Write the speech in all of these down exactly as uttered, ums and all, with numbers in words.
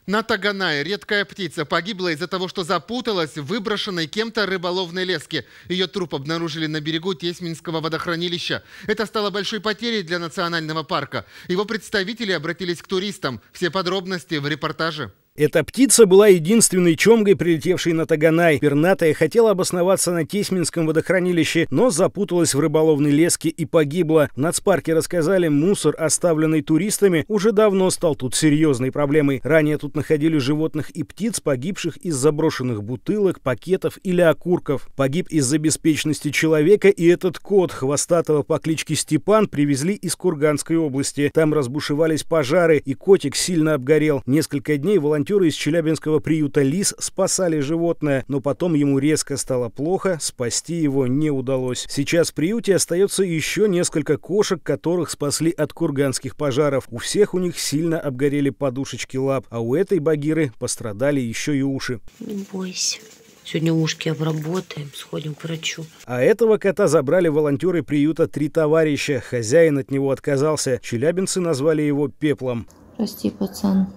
На Таганае редкая птица погибла из-за того, что запуталась в выброшенной кем-то рыболовной леске. Ее труп обнаружили на берегу Тесьминского водохранилища. Это стало большой потерей для национального парка. Его представители обратились к туристам. Все подробности в репортаже. Эта птица была единственной чомгой, прилетевшей на Таганай. Пернатая хотела обосноваться на Тесьминском водохранилище, но запуталась в рыболовной леске и погибла. В нацпарке рассказали, мусор, оставленный туристами, уже давно стал тут серьезной проблемой. Ранее тут находили животных и птиц, погибших из заброшенных бутылок, пакетов или окурков. Погиб из-за беспечности человека и этот кот хвостатого по кличке Степан привезли из Курганской области. Там разбушевались пожары, и котик сильно обгорел. Несколько дней волонтеры из челябинского приюта «Лис» спасали животное, но потом ему резко стало плохо, спасти его не удалось. Сейчас в приюте остается еще несколько кошек, которых спасли от курганских пожаров. У всех у них сильно обгорели подушечки лап, а у этой багиры пострадали еще и уши. Не бойся. Сегодня ушки обработаем, сходим к врачу. А этого кота забрали волонтеры приюта «Три товарища». Хозяин от него отказался. Челябинцы назвали его Пеплом. Прости, пацан.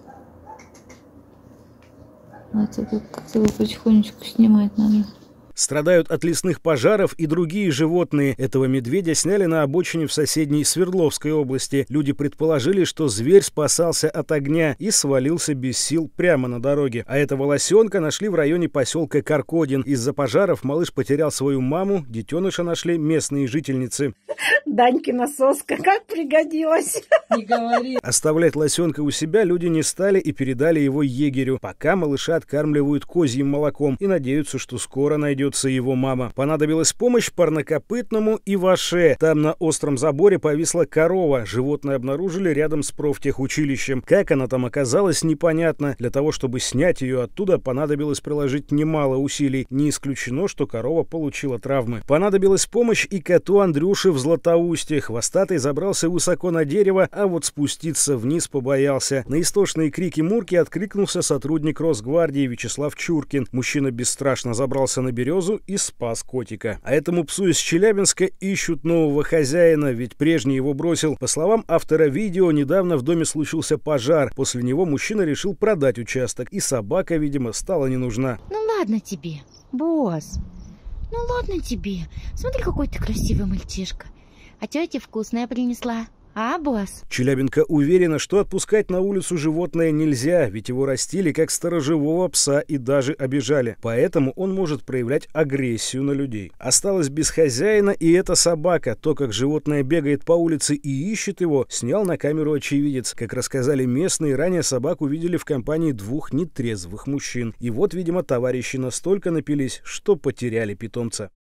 Это как-то его потихонечку снимать надо. Страдают от лесных пожаров и другие животные. Этого медведя сняли на обочине в соседней Свердловской области. Люди предположили, что зверь спасался от огня и свалился без сил прямо на дороге. А этого лосенка нашли в районе поселка Каркодин. Из-за пожаров малыш потерял свою маму, детеныша нашли местные жительницы. Данькина соска, как пригодилась. Не говори. Оставлять лосенка у себя люди не стали и передали его егерю. Пока малыша откармливают козьим молоком и надеются, что скоро найдется его мама. Понадобилась помощь парнокопытному Иваше. Там на остром заборе повисла корова. Животное обнаружили рядом с профтехучилищем. Как она там оказалась, непонятно. Для того, чтобы снять ее оттуда, понадобилось приложить немало усилий. Не исключено, что корова получила травмы. Понадобилась помощь и коту Андрюше в Златоусте. Хвостатый забрался высоко на дерево, а вот спуститься вниз побоялся. На истошные крики Мурки откликнулся сотрудник Росгвардии Вячеслав Чуркин. Мужчина бесстрашно забрался на березу и спас котика. А этому псу из Челябинска ищут нового хозяина, ведь прежний его бросил. По словам автора видео, недавно в доме случился пожар. После него мужчина решил продать участок, и собака, видимо, стала не нужна. Ну ладно тебе, босс. Ну ладно тебе. Смотри, какой ты красивый мальчишка. А тетя вкусная принесла. А, босс? Челябинка уверена, что отпускать на улицу животное нельзя, ведь его растили как сторожевого пса и даже обижали. Поэтому он может проявлять агрессию на людей. Осталась без хозяина и эта собака. То, как животное бегает по улице и ищет его, снял на камеру очевидец. Как рассказали местные, ранее собаку видели в компании двух нетрезвых мужчин. И вот, видимо, товарищи настолько напились, что потеряли питомца.